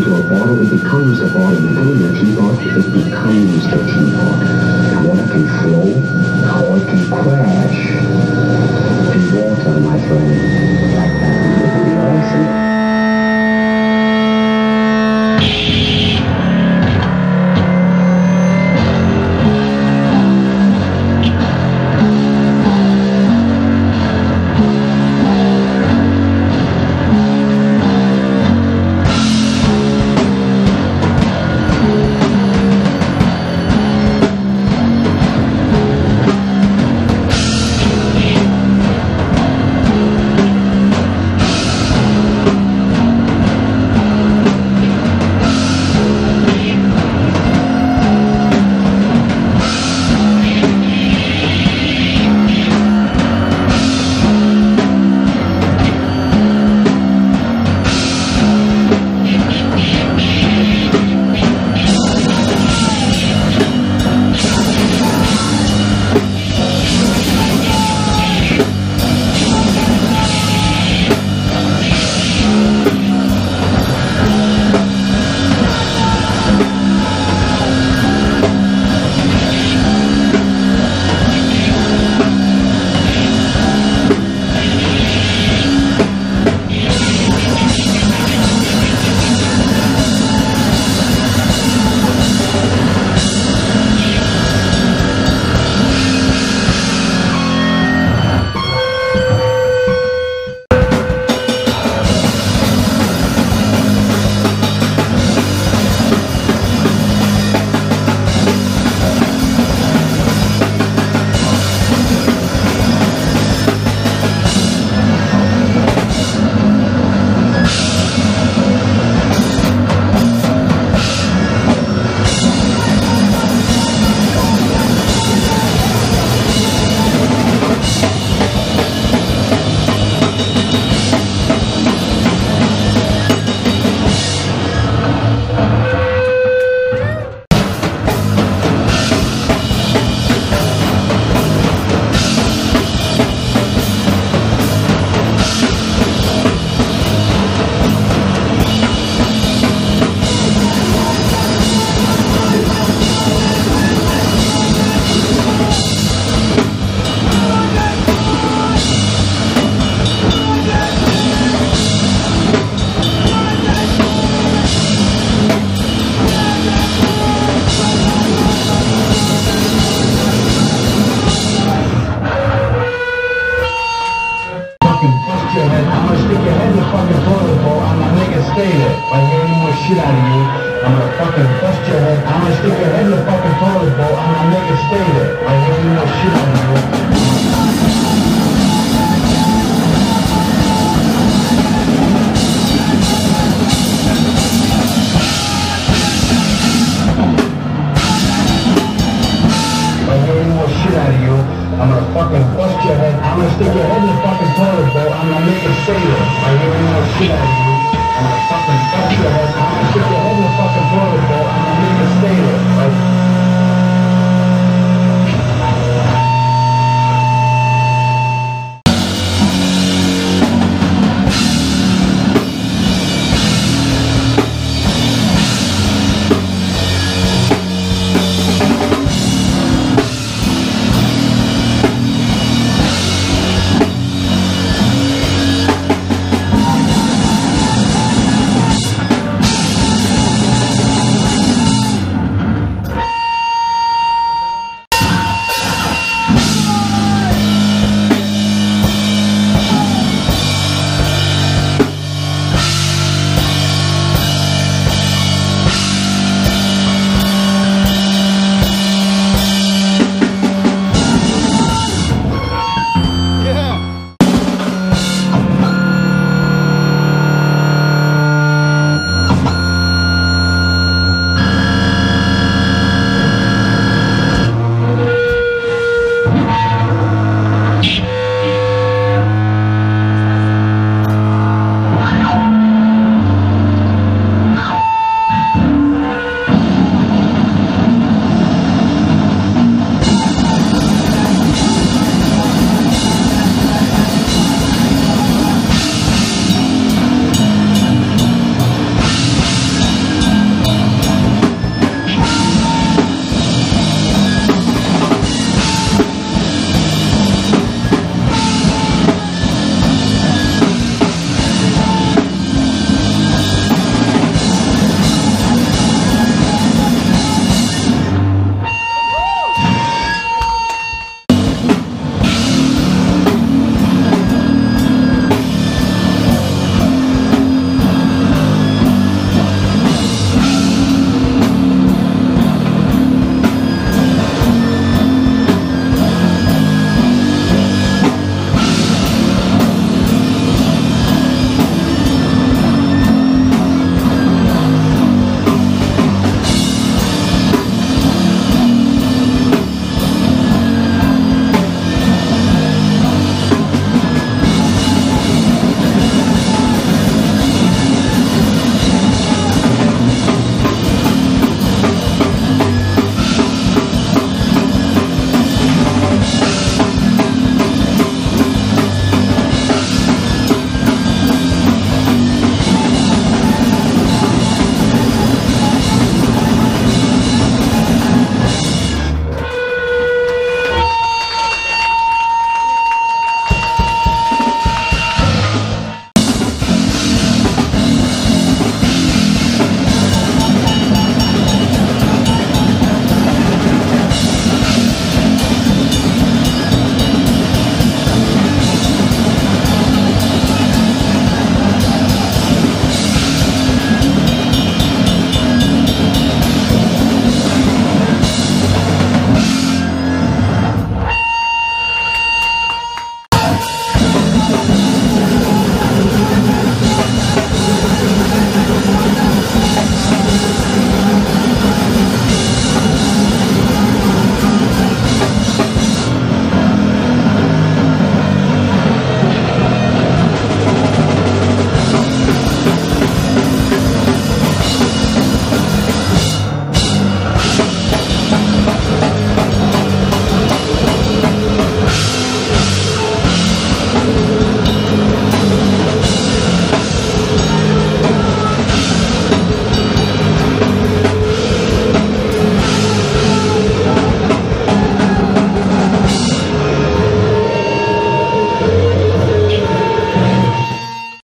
into a bottle, it becomes a bottle. You put it in a teapot, it becomes the teapot. And water can flow, or it can crash in water, my friend. Like that. You know what I see? Shit out of you. I'm gonna fucking bust your head. I'm gonna stick your head in the fucking toilet bowl. I'm gonna make it stay there. I hear any more shit out of you. I'm gonna fucking bust your head. I'm gonna stick your head in the fucking toilet bowl. I'm gonna make it stay there. I hear any more shit out of you. I'm gonna fucking bust your head. I'm gonna stick